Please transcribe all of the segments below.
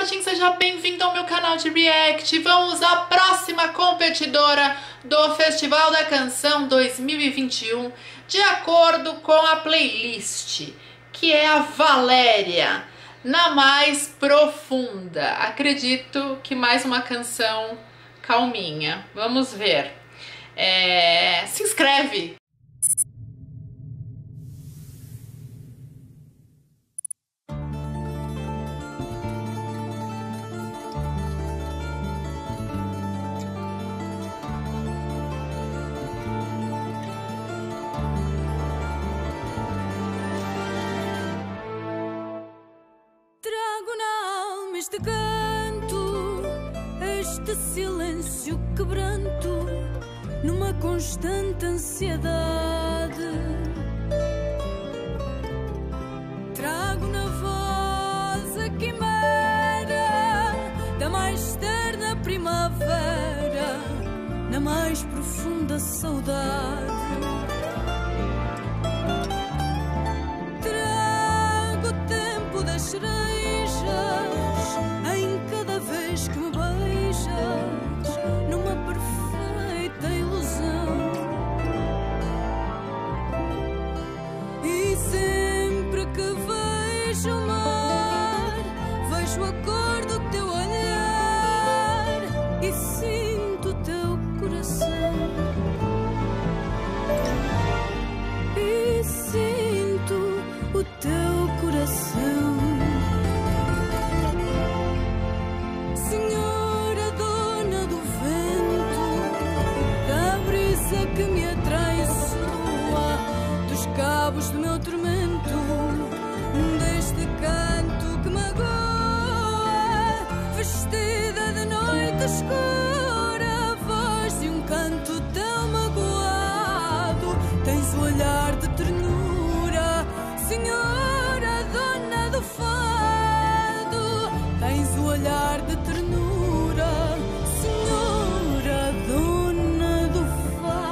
Martins, seja bem-vindo ao meu canal de React. Vamos à próxima competidora do Festival da Canção 2021, de acordo com a playlist, que é a Valéria, na mais profunda. Acredito que mais uma canção calminha. Vamos ver. Se inscreve! Este canto, este silêncio quebranto, numa constante ansiedade. Trago na voz a quimera da mais terna primavera, na mais profunda saudade. Trago o tempo das cerejas em cada vez que me beijas, numa perfeita ilusão. E sempre que vejo o mar, vejo a cor do teu olhar e sinto o teu coração. E sinto o teu coração. Que me atraiçoa dos cabos do meu tormento, deste canto que magoa, vestida de noite escura, a voz de um canto tão magoado. Tens o olhar de ternura, senhora dona do fado. Tens o olhar de ternura, senhora dona do fado.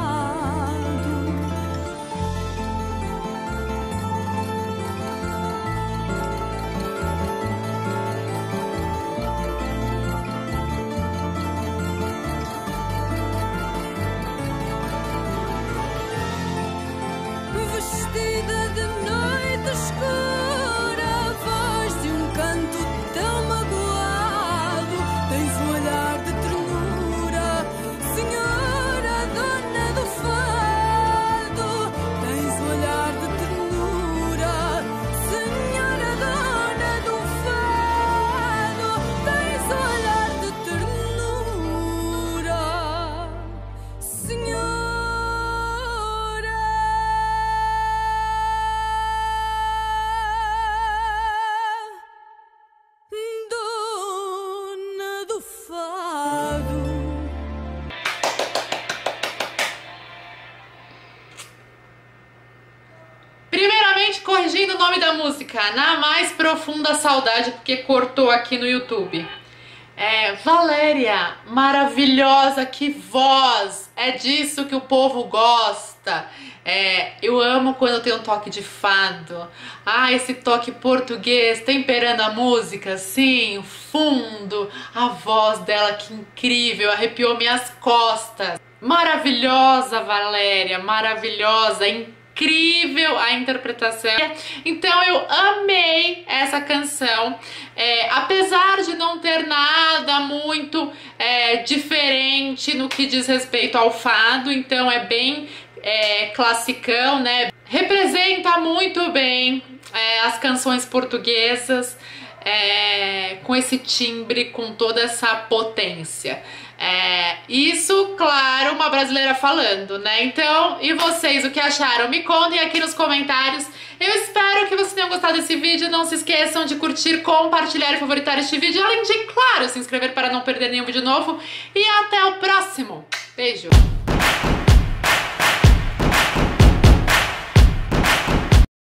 Vestida de noite escura, a voz de um canto tão magoado. Tens o olhar de ternura, senhora dona do fado. Tens o olhar de ternura, senhora dona do fado. Tens o olhar de ternura, senhora. Primeiramente, corrigindo o nome da música, Na Mais Profunda Saudade, porque cortou aqui no YouTube. Valéria, maravilhosa, que voz! É disso que o povo gosta. Eu amo quando tem um toque de fado. Esse toque português temperando a música, sim, fundo. A voz dela, que incrível, arrepiou minhas costas. Maravilhosa, Valéria, maravilhosa, incrível a interpretação. Então eu amei essa canção, apesar de não ter nada muito diferente no que diz respeito ao fado. Então é bem classicão, né? Representa muito bem as canções portuguesas, com esse timbre, com toda essa potência. Isso, claro, uma brasileira falando, né? Então, e vocês, o que acharam? Me contem aqui nos comentários. Eu espero que vocês tenham gostado desse vídeo. Não se esqueçam de curtir, compartilhar e favoritar este vídeo, além de, claro, se inscrever para não perder nenhum vídeo novo. E até o próximo. Beijo!